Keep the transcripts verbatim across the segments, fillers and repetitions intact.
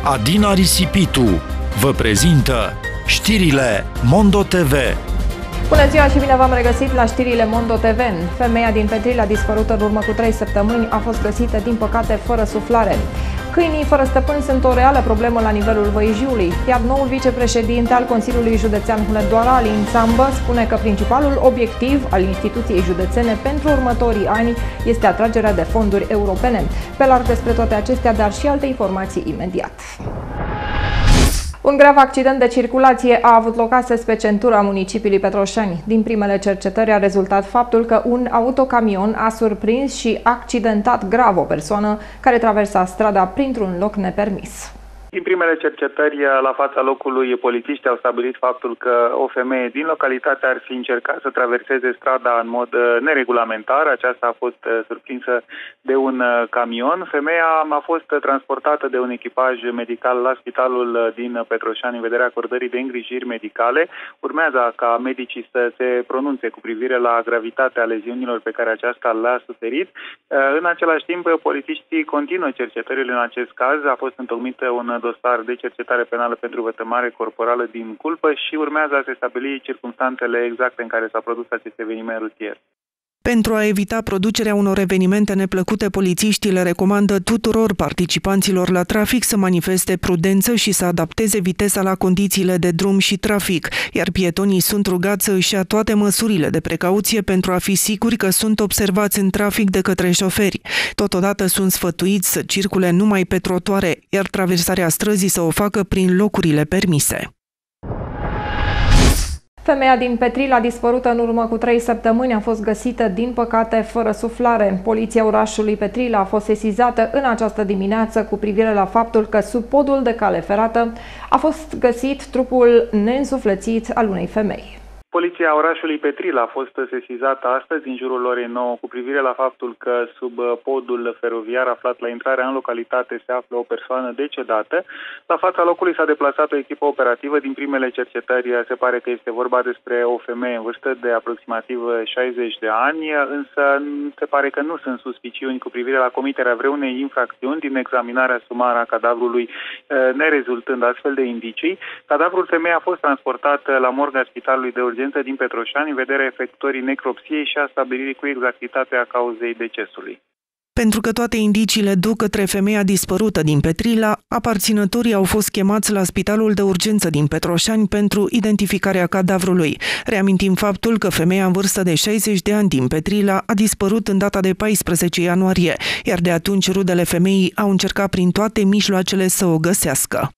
Adina Risipitu vă prezintă știrile Mondo T V. Bună ziua și bine v-am regăsit la știrile Mondo T V. Femeia din Petrila, dispărută în urmă cu trei săptămâni, a fost găsită, din păcate, fără suflare. Câinii fără stăpân sunt o reală problemă la nivelul Văijiului, iar noul vicepreședinte al Consiliului Județean Hunedoara, Alin Țambă, spune că principalul obiectiv al instituției județene pentru următorii ani este atragerea de fonduri europene. Pe larg despre toate acestea, dar și alte informații imediat. Un grav accident de circulație a avut loc astăzi pe centura municipiului Petroșani. Din primele cercetări a rezultat faptul că un autocamion a surprins și accidentat grav o persoană care traversa strada printr-un loc nepermis. Din primele cercetări la fața locului, polițiștii au stabilit faptul că o femeie din localitate ar fi încercat să traverseze strada în mod neregulamentar. Aceasta a fost surprinsă de un camion. Femeia a fost transportată de un echipaj medical la spitalul din Petroșani în vederea acordării de îngrijiri medicale. Urmează ca medicii să se pronunțe cu privire la gravitatea leziunilor pe care aceasta le-a suferit. În același timp, polițiștii continuă cercetările în acest caz. A fost întocmită un dosar de cercetare penală pentru vătămare corporală din culpă și urmează a se stabili circumstanțele exacte în care s-a produs acest eveniment rutier. Pentru a evita producerea unor evenimente neplăcute, polițiștii le recomandă tuturor participanților la trafic să manifeste prudență și să adapteze viteza la condițiile de drum și trafic, iar pietonii sunt rugați să își ia toate măsurile de precauție pentru a fi siguri că sunt observați în trafic de către șoferi. Totodată sunt sfătuiți să circule numai pe trotuare, iar traversarea străzii să o facă prin locurile permise. Femeia din Petrila, dispărută în urmă cu trei săptămâni, a fost găsită, din păcate, fără suflare. Poliția orașului Petrila a fost sesizată în această dimineață cu privire la faptul că sub podul de cale ferată a fost găsit trupul neînsuflețit al unei femei. Poliția orașului Petrila a fost sesizată astăzi în jurul orei nouă cu privire la faptul că sub podul feroviar aflat la intrarea în localitate se află o persoană decedată. La fața locului s-a deplasat o echipă operativă. Din primele cercetări se pare că este vorba despre o femeie în vârstă de aproximativ șaizeci de ani, însă se pare că nu sunt suspiciuni cu privire la comiterea vreunei infracțiuni din examinarea sumară a cadavrului, nerezultând astfel de indicii. Cadavrul femeii a fost transportat la morga Spitalului de Urgență din Petroșani în vederea efectuării necropsiei și a stabilirii cu exactitatea cauzei decesului. Pentru că toate indiciile duc către femeia dispărută din Petrila, aparținătorii au fost chemați la Spitalul de Urgență din Petroșani pentru identificarea cadavrului. Reamintim faptul că femeia în vârstă de șaizeci de ani din Petrila a dispărut în data de paisprezece ianuarie, iar de atunci rudele femeii au încercat prin toate mijloacele să o găsească.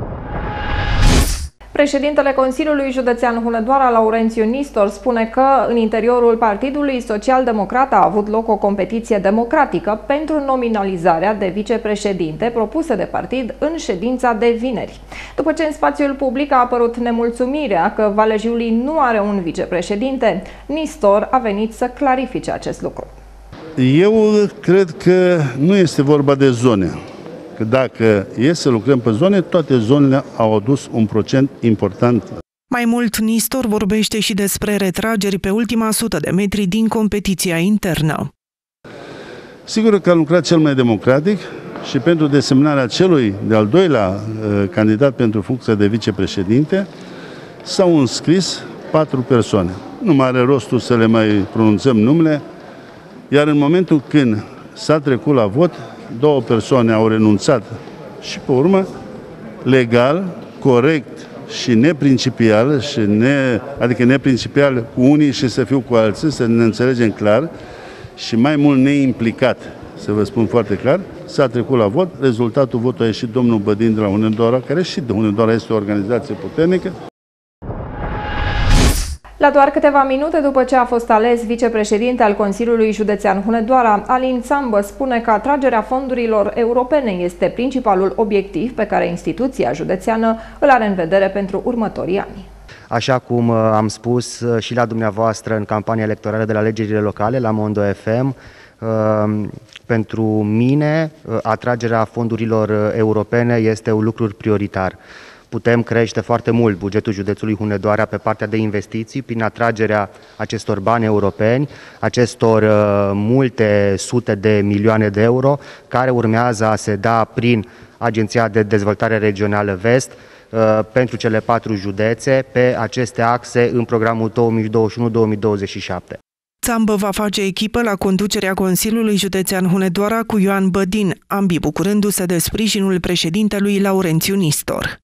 Președintele Consiliului Județean Hunedoara, Laurențiu Nistor, spune că în interiorul Partidului Social-Democrat a avut loc o competiție democratică pentru nominalizarea de vicepreședinte propusă de partid în ședința de vineri. După ce în spațiul public a apărut nemulțumirea că Valea Jiului nu are un vicepreședinte, Nistor a venit să clarifice acest lucru. Eu cred că nu este vorba de zone. Că dacă e să lucrăm pe zone, toate zonele au adus un procent important. Mai mult, Nistor vorbește și despre retrageri pe ultima sută de metri din competiția internă. Sigur că am lucrat cel mai democratic și pentru desemnarea celui de-al doilea uh, candidat pentru funcția de vicepreședinte s-au înscris patru persoane. Nu mai are rostul să le mai pronunțăm numele, iar în momentul când s-a trecut la vot, două persoane au renunțat și pe urmă, legal, corect și neprincipial, și ne, adică neprincipial cu unii și să fiu cu alții, să ne înțelegem clar, și mai mult neimplicat, să vă spun foarte clar, s-a trecut la vot. Rezultatul votului a ieșit domnul Bădin de la Hunedoara, care și de Hunedoara este o organizație puternică. La doar câteva minute după ce a fost ales vicepreședinte al Consiliului Județean Hunedoara, Alin Țambă spune că atragerea fondurilor europene este principalul obiectiv pe care instituția județeană îl are în vedere pentru următorii ani. Așa cum am spus și la dumneavoastră în campania electorală de la alegerile locale, la Mondo F M, pentru mine atragerea fondurilor europene este un lucru prioritar. Putem crește foarte mult bugetul județului Hunedoara pe partea de investiții prin atragerea acestor bani europeni, acestor uh, multe sute de milioane de euro care urmează a se da prin Agenția de Dezvoltare Regională Vest pentru cele patru județe pe aceste axe în programul două mii douăzeci și unu două mii douăzeci și șapte. Țambă va face echipă la conducerea Consiliului Județean Hunedoara cu Ioan Bădin, ambii bucurându-se de sprijinul președintelui Laurențiu Nistor.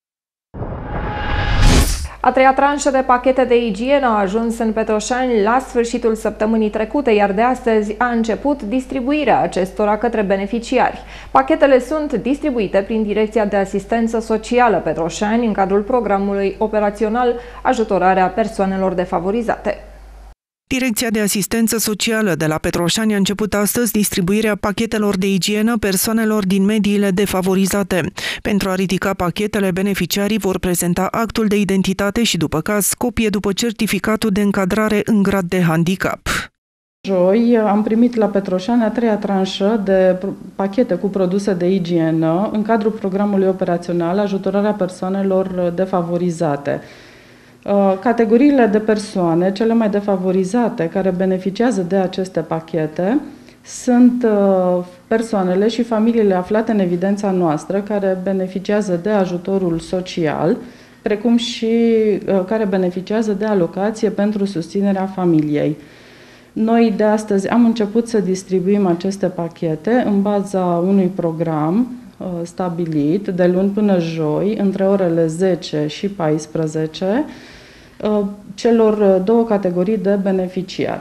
A treia tranșă de pachete de igienă a ajuns în Petroșani la sfârșitul săptămânii trecute, iar de astăzi a început distribuirea acestora către beneficiari. Pachetele sunt distribuite prin Direcția de Asistență Socială Petroșani în cadrul programului operațional Ajutorarea persoanelor defavorizate. Direcția de Asistență Socială de la Petroșani a început astăzi distribuirea pachetelor de igienă persoanelor din mediile defavorizate. Pentru a ridica pachetele, beneficiarii vor prezenta actul de identitate și, după caz, copie după certificatul de încadrare în grad de handicap. Joi am primit la Petroșani a treia tranșă de pachete cu produse de igienă în cadrul programului operațional Ajutorarea persoanelor defavorizate. Categoriile de persoane cele mai defavorizate care beneficiază de aceste pachete sunt persoanele și familiile aflate în evidența noastră care beneficiază de ajutorul social, precum și care beneficiază de alocație pentru susținerea familiei. Noi de astăzi am început să distribuim aceste pachete în baza unui program stabilit de luni până joi, între orele zece și paisprezece, celor două categorii de beneficiari.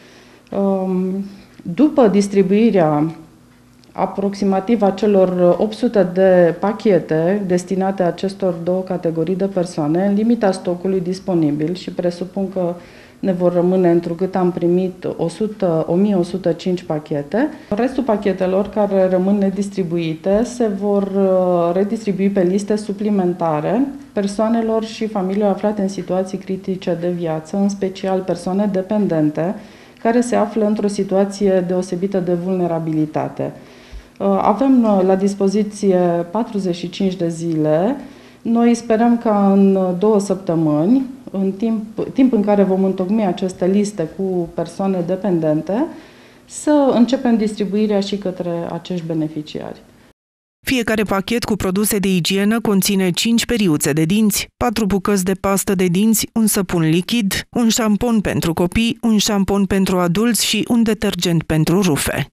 După distribuirea aproximativ a celor opt sute de pachete destinate acestor două categorii de persoane, în limita stocului disponibil, și presupun că ne vor rămâne, întrucât am primit o mie o sută cinci pachete. Restul pachetelor care rămân nedistribuite se vor redistribui pe liste suplimentare persoanelor și familiilor aflate în situații critice de viață, în special persoane dependente, care se află într-o situație deosebită de vulnerabilitate. Avem la dispoziție patruzeci și cinci de zile. Noi sperăm ca în două săptămâni, în timp, timp în care vom întocmi aceste liste cu persoane dependente, să începem distribuirea și către acești beneficiari. Fiecare pachet cu produse de igienă conține cinci periuțe de dinți, patru bucăți de pastă de dinți, un săpun lichid, un șampon pentru copii, un șampon pentru adulți și un detergent pentru rufe.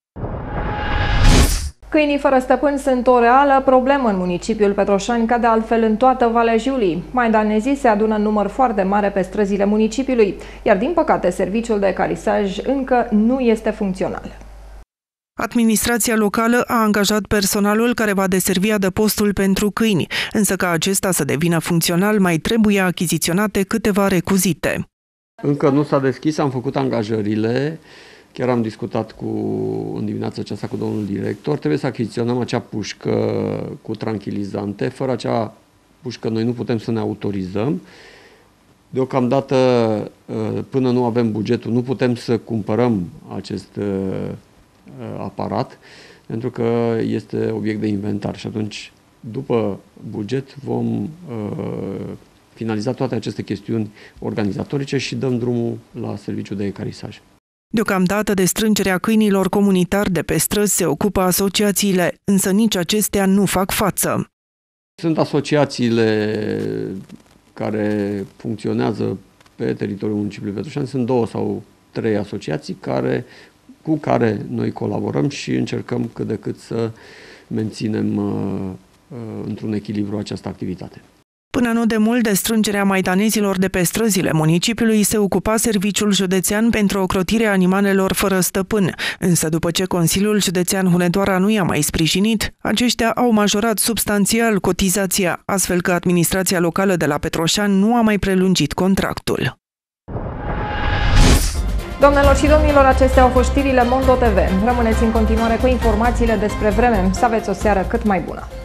Câinii fără stăpân sunt o reală problemă în municipiul Petroșani, ca de altfel în toată Valea Jiului. Maidanezii se adună în număr foarte mare pe străzile municipiului, iar din păcate serviciul de ecarisaj încă nu este funcțional. Administrația locală a angajat personalul care va deservi adăpostul pentru câini, însă ca acesta să devină funcțional mai trebuie achiziționate câteva recuzite. Încă nu s-a deschis, am făcut angajările. Chiar am discutat cu, în dimineața aceasta cu domnul director. Trebuie să achiziționăm acea pușcă cu tranquilizante. Fără acea pușcă noi nu putem să ne autorizăm. Deocamdată, până nu avem bugetul, nu putem să cumpărăm acest aparat, pentru că este obiect de inventar. Și atunci, după buget, vom finaliza toate aceste chestiuni organizatorice și dăm drumul la serviciul de ecarisaj. Deocamdată de strângerea câinilor comunitari de pe străzi se ocupă asociațiile, însă nici acestea nu fac față. Sunt asociațiile care funcționează pe teritoriul municipiului Petroșani, sunt două sau trei asociații care, cu care noi colaborăm și încercăm cât de cât să menținem uh, uh, într-un echilibru această activitate. Până nu de mult de strângerea maidanezilor de pe străzile municipiului se ocupa Serviciul Județean pentru ocrotirea animalelor fără stăpân, însă după ce Consiliul Județean Hunedoara nu i-a mai sprijinit, aceștia au majorat substanțial cotizația, astfel că administrația locală de la Petroșani nu a mai prelungit contractul. Doamnelor și domnilor, acestea au fost știrile Mondo T V. Rămâneți în continuare cu informațiile despre vreme. Să aveți o seară cât mai bună!